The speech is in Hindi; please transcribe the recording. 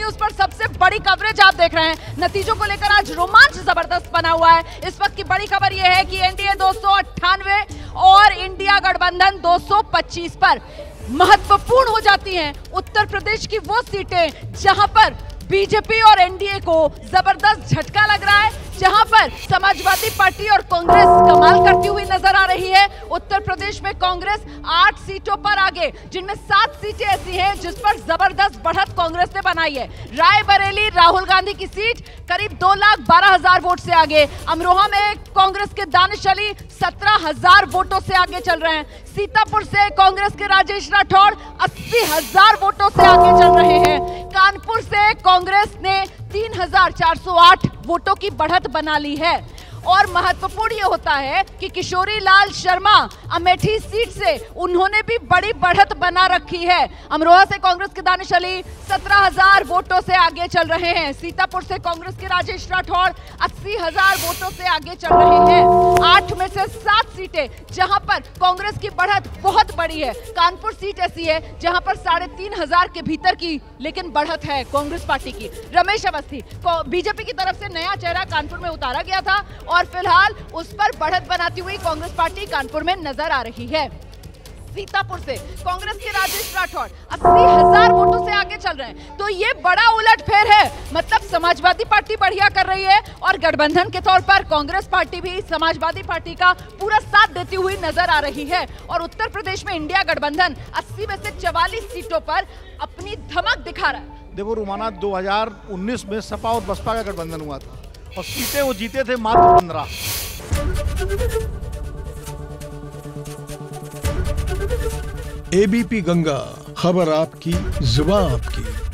न्यूज पर सबसे बड़ी कवरेज आप देख रहे हैं। नतीजों को लेकर आज रोमांच जबरदस्त बना हुआ है। इस वक्त की बड़ी खबर यह है कि एनडीए 298 और इंडिया गठबंधन 225 पर महत्वपूर्ण हो जाती हैं। उत्तर प्रदेश की वो सीटें जहां पर बीजेपी और एनडीए को जबरदस्त झटका लग रहा है, जहां पर समाजवादी पार्टी और कांग्रेस कमाल करती हुई नजर आ रही है। उत्तर प्रदेश में कांग्रेस 8 सीटों पर आगे, जिनमें 7 सीटें ऐसी हैं जिस पर जबरदस्त बढ़त कांग्रेस ने बनाई है। रायबरेली राहुल गांधी की सीट करीब 2,12,000 वोट से आगे। अमरोहा में कांग्रेस के दानिश अली 17,000 वोटों से आगे चल रहे हैं। सीतापुर से कांग्रेस के राजेश राठौड़ 80,000 वोटों से आगे चल रहे हैं। कानपुर से कांग्रेस ने 3,408 वोटों की बढ़त बना ली है। और महत्वपूर्ण ये होता है कि किशोरी लाल शर्मा अमेठी सीट से उन्होंने भी बड़ी बढ़त बना रखी है। अमरोहा से कांग्रेस के दानिश अली 17,000 वोटों से आगे चल रहे हैं। सीतापुर से कांग्रेस के राजेश राठौड़ 80,000 वोटों से आगे चल रहे हैं। 8 में से 7 सीटें जहां पर कांग्रेस की बढ़त बहुत बड़ी है। कानपुर सीट ऐसी है जहां पर 3,500 के भीतर की लेकिन बढ़त है कांग्रेस पार्टी की। रमेश अवस्थी बीजेपी की तरफ से नया चेहरा कानपुर में उतारा गया था और फिलहाल उस पर बढ़त बनाती हुई कांग्रेस पार्टी कानपुर में नजर आ रही है। सीतापुर से कांग्रेस के राजेश राठौड़ 80,000 वोटों से आगे चल रहे हैं। तो ये बड़ा उलटफेर है। मतलब समाजवादी पार्टी बढ़िया कर रही है और गठबंधन के तौर पर कांग्रेस पार्टी भी समाजवादी पार्टी का पूरा साथ देती हुई नजर आ रही है। और उत्तर प्रदेश में इंडिया गठबंधन 80 में से 44 सीटों पर अपनी धमक दिखा रहा है। देखो रुमाना, 2019 में सपा और बसपा का गठबंधन हुआ था और सीटें वो जीते थे मात्र 15। एबीपी गंगा, खबर आपकी, जुबान आपकी।